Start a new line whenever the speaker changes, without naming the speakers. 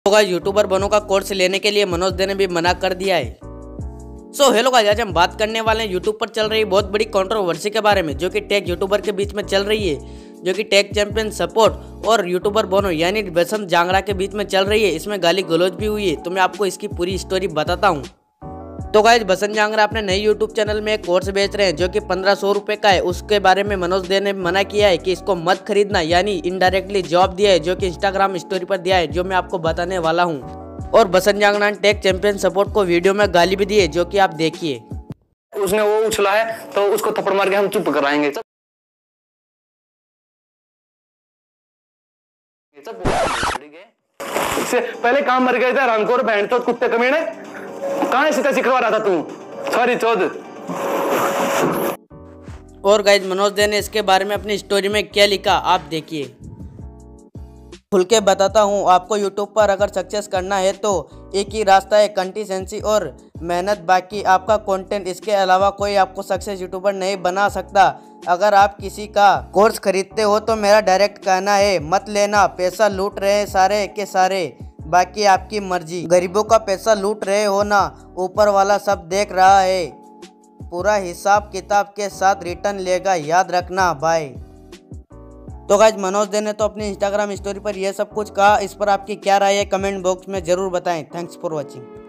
तो guys YouTuber बनो का कोर्स लेने के लिए मनोज दे ने भी मना कर दिया है। हेलो गाइस, आज हम बात करने वाले हैं यूट्यूब पर चल रही बहुत बड़ी कंट्रोवर्सी के बारे में, जो कि टेक यूट्यूबर के बीच में चल रही है, जो कि टेक चैंपियन सपोर्ट और यूट्यूबर बोनो यानी बसंत जांगड़ा के बीच में चल रही है। इसमें गाली गलौज भी हुई है, तो मैं आपको इसकी पूरी स्टोरी बताता हूँ। तो गाइस, बसंत जांगड़ा अपने नए यूट्यूब चैनल में एक कोर्स बेच रहे हैं जो कि 1500 रुपए का है। उसके बारे में मनोज दे ने मना किया है कि इसको मत खरीदना, यानी इनडायरेक्टली जवाब दिया है, जो कि इंस्टाग्राम स्टोरी पर दिया है, जो मैं आपको बताने वाला हूँ। और बसंत जांगड़ा ने टेक चैंपियन सपोर्ट को वीडियो में गाली भी दी है, जो कि आप देखिए।
उसने वो उछला है तो उसको थप्पड़ मार के हम चुप कराएंगे। इससे पहले काम मर गए थे रानकोर बैंड तो कुत्ते कमीने, कहाँ सीता सिखवा रहा था तू, सॉरी चौध।
और गाइस, मनोज दे ने इसके बारे में अपनी स्टोरी में क्या लिखा आप देखिए। खुल के बताता हूँ, आपको यूट्यूब पर अगर सक्सेस करना है तो एक ही रास्ता है, कंसिस्टेंसी और मेहनत। बाकी आपका कंटेंट, इसके अलावा कोई आपको सक्सेस यूट्यूबर नहीं बना सकता। अगर आप किसी का कोर्स खरीदते हो तो मेरा डायरेक्ट कहना है मत लेना, पैसा लूट रहे हैं सारे के सारे, बाकी आपकी मर्जी। गरीबों का पैसा लूट रहे हो ना, ऊपर वाला सब देख रहा है, पूरा हिसाब किताब के साथ रिटर्न लेगा, याद रखना भाई। तो गाइस, मनोज दे ने तो अपनी इंस्टाग्राम स्टोरी पर यह सब कुछ कहा। इस पर आपकी क्या राय है कमेंट बॉक्स में जरूर बताएं। Thanks for watching.